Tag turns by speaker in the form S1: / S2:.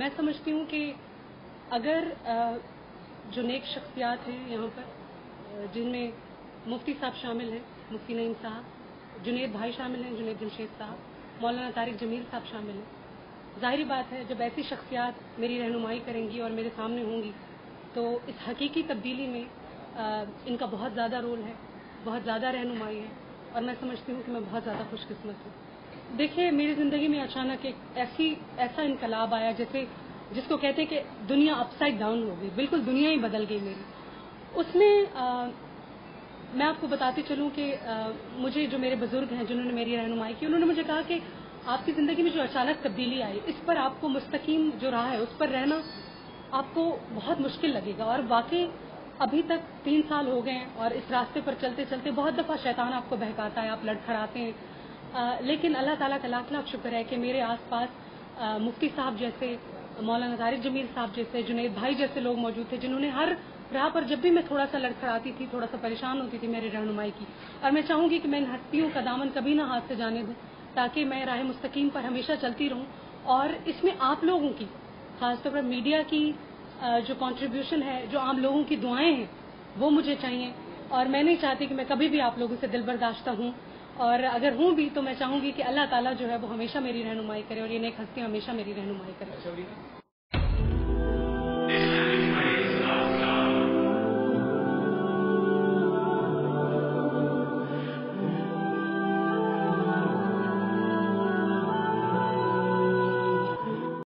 S1: میں سمجھتی ہوں کہ اگر جو نیک شخصیات ہیں یہاں پر جن میں مفتی صاحب شامل ہیں، مفتی نعیم صاحب، جنید بھائی شامل ہیں، جنید جمشید صاحب، مولانا طارق جمیل صاحب شامل ہیں، ظاہری بات ہے جب ایسی شخصیات میری رہنمائی کریں گی اور میرے سامنے ہوں گی تو اس حقیقی تبدیلی میں ان کا بہت زیادہ رول ہے، بہت زیادہ رہنمائی ہے، اور میں سمجھتی ہوں کہ میں بہت زیادہ خوش قسمت ہوں۔ دیکھیے، میری زندگی میں اچانک ایک ایسا انقلاب آیا جس کو کہتے ہیں کہ دنیا اپ سائڈ ڈاؤن ہو گئی، بالکل دنیا ہی بدل گئی میری۔ اس میں میں آپ کو بتاتی چلوں کہ مجھے جو میرے بزرگ ہیں جنہوں نے میری رہنمائی کی، انہوں نے مجھے کہا کہ آپ کی زندگی میں جو اچانک تبدیلی آئی اس پر آپ کو مستقیم جو راہ ہے اس پر رہنا آپ کو بہت مشکل لگے گا، اور واقعی ابھی تک 3 سال ہو گئے ہیں اور اس راستے پر چلتے چلتے بہت دفعہ شیطان آپ کو بہکاتا ہے، آپ لڑکھڑاتے ہیں، لیکن اللہ تعالیٰ کا لاکھ لاکھ شکر ہے کہ میرے آس پاس مفتی صاحب جیسے، مولانا طارق جمیل صاحب جیسے، جنید بھائی جیسے لوگ موجود تھے جنہوں نے ہر راہ پر جب بھی میں تھوڑا سا لڑکھڑاتی تھی، تھوڑا سا پریشان ہوتی تھی، میری رہنمائی کی۔ اور میں چاہوں گی کہ میں ان ہستیوں کا دامن کبھی نہ ہاتھ سے جانے دوں تاکہ میں راہ مستقیم پر ہمیشہ چلتی رہوں، اور اس میں آپ لوگوں کی، خاص طور پر میڈیا کی جو کنٹریبیوشن ہے، جو عام لوگوں کی دعائیں ہیں وہ مجھے چاہیے، اور میں نہیں چاہتی کہ میں کبھی بھی آپ لوگوں سے دل برداشتہ ہوں، اور اگر ہوں بھی تو میں چاہوں گی کہ اللہ تعالیٰ جو ہے وہ ہمیشہ میری رہنمائی کرے اور یہ نیک ہستیاں ہمیشہ میری رہنمائی کرے۔